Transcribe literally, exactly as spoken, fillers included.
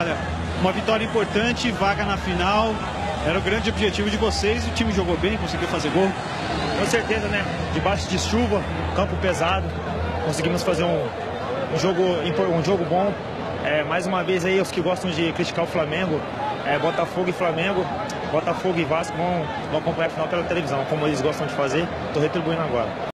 Olha, uma vitória importante, vaga na final, era o grande objetivo de vocês, o time jogou bem, conseguiu fazer gol? Com certeza, né? Debaixo de chuva, campo pesado, conseguimos fazer um, um, jogo, um jogo bom. É, mais uma vez aí, os que gostam de criticar o Flamengo, é, Botafogo e Flamengo, Botafogo e Vasco vão, vão acompanhar a final pela televisão, como eles gostam de fazer, estou retribuindo agora.